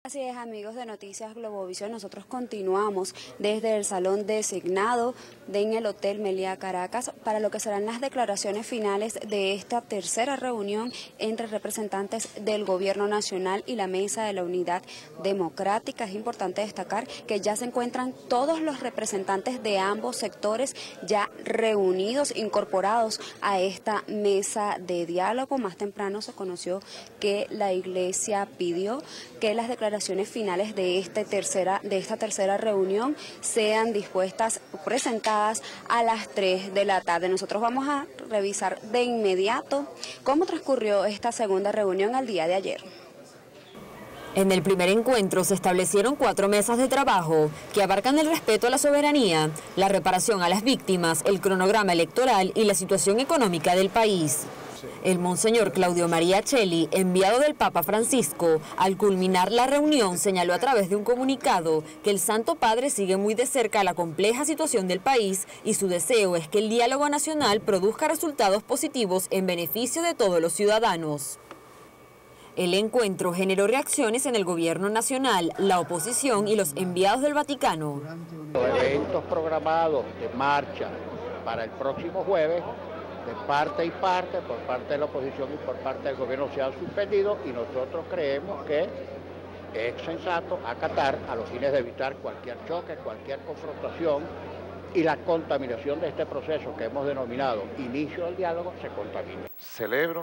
Así es, amigos de Noticias Globovisión, nosotros continuamos desde el salón designado en el Hotel Meliá Caracas para lo que serán las declaraciones finales de esta tercera reunión entre representantes del Gobierno Nacional y la Mesa de la Unidad Democrática. Es importante destacar que ya se encuentran todos los representantes de ambos sectores ya reunidos, incorporados a esta mesa de diálogo. Más temprano se conoció que la Iglesia pidió que las declaraciones finales de esta tercera reunión sean dispuestas, presentadas a las 3 de la tarde. Nosotros vamos a revisar de inmediato cómo transcurrió esta segunda reunión al día de ayer. En el primer encuentro se establecieron 4 mesas de trabajo que abarcan el respeto a la soberanía, la reparación a las víctimas, el cronograma electoral y la situación económica del país. El monseñor Claudio María Celli, enviado del Papa Francisco, al culminar la reunión señaló a través de un comunicado que el Santo Padre sigue muy de cerca la compleja situación del país y su deseo es que el diálogo nacional produzca resultados positivos en beneficio de todos los ciudadanos. El encuentro generó reacciones en el gobierno nacional, la oposición y los enviados del Vaticano. Los eventos programados de marcha para el próximo jueves, de parte y parte, por parte de la oposición y por parte del gobierno se han suspendido y nosotros creemos que es sensato acatar a los fines de evitar cualquier choque, cualquier confrontación y la contaminación de este proceso que hemos denominado inicio del diálogo se contamine. Celebro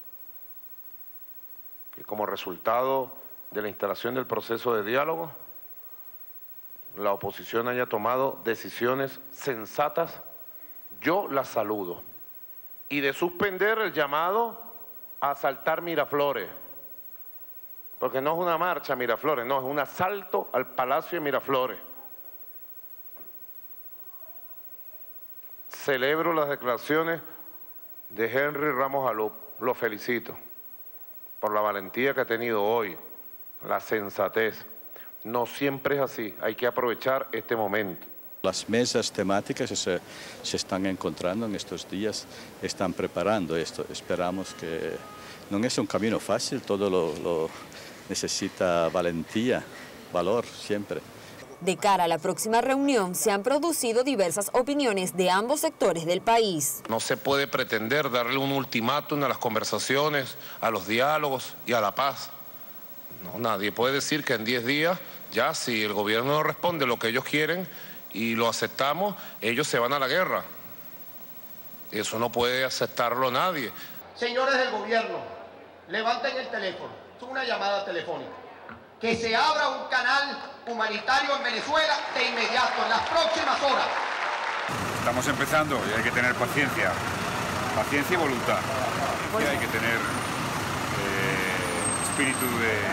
que como resultado de la instalación del proceso de diálogo, la oposición haya tomado decisiones sensatas, yo las saludo. Y de suspender el llamado a asaltar Miraflores, porque no es una marcha a Miraflores, no, es un asalto al Palacio de Miraflores. Celebro las declaraciones de Henry Ramos Alup, lo felicito por la valentía que ha tenido hoy, la sensatez. No siempre es así, hay que aprovechar este momento. Las mesas temáticas se están encontrando en estos días, están preparando esto. Esperamos que no es un camino fácil, todo lo necesita valentía, valor siempre. De cara a la próxima reunión se han producido diversas opiniones de ambos sectores del país. No se puede pretender darle un ultimátum a las conversaciones, a los diálogos y a la paz. No, nadie puede decir que en 10 días, ya si el gobierno no responde lo que ellos quieren, y lo aceptamos, ellos se van a la guerra. Eso no puede aceptarlo nadie. Señores del gobierno, levanten el teléfono, es una llamada telefónica. Que se abra un canal humanitario en Venezuela de inmediato, en las próximas horas. Estamos empezando y hay que tener paciencia, paciencia y voluntad. Y hay que tener espíritu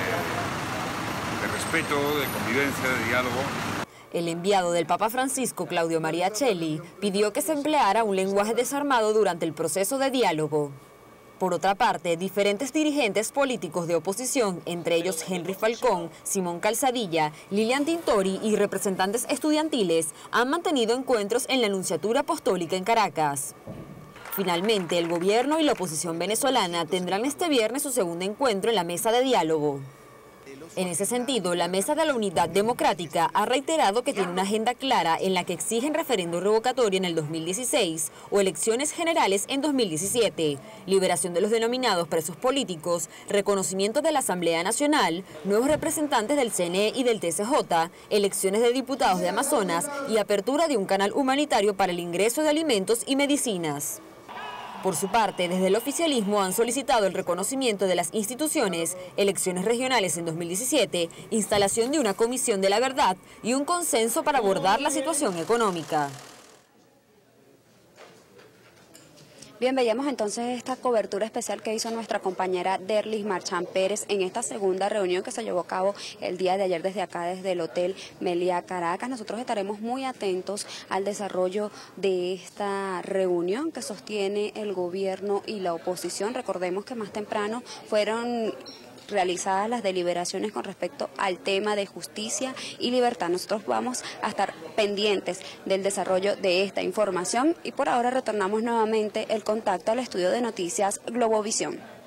de respeto, de convivencia, de diálogo. El enviado del Papa Francisco, Claudio María Celli, pidió que se empleara un lenguaje desarmado durante el proceso de diálogo. Por otra parte, diferentes dirigentes políticos de oposición, entre ellos Henry Falcón, Simón Calzadilla, Lilian Tintori y representantes estudiantiles, han mantenido encuentros en la Nunciatura Apostólica en Caracas. Finalmente, el gobierno y la oposición venezolana tendrán este viernes su segundo encuentro en la mesa de diálogo. En ese sentido, la Mesa de la Unidad Democrática ha reiterado que tiene una agenda clara en la que exigen referéndum revocatorio en el 2016 o elecciones generales en 2017, liberación de los denominados presos políticos, reconocimiento de la Asamblea Nacional, nuevos representantes del CNE y del TCJ, elecciones de diputados de Amazonas y apertura de un canal humanitario para el ingreso de alimentos y medicinas. Por su parte, desde el oficialismo han solicitado el reconocimiento de las instituciones, elecciones regionales en 2017, instalación de una comisión de la verdad y un consenso para abordar la situación económica. Bien, veíamos entonces esta cobertura especial que hizo nuestra compañera Derlis Marchán Pérez en esta segunda reunión que se llevó a cabo el día de ayer desde acá, desde el Hotel Meliá Caracas. Nosotros estaremos muy atentos al desarrollo de esta reunión que sostiene el gobierno y la oposición. Recordemos que más temprano fueron realizadas las deliberaciones con respecto al tema de justicia y libertad. Nosotros vamos a estar pendientes del desarrollo de esta información y por ahora retornamos nuevamente el contacto al estudio de Noticias Globovisión.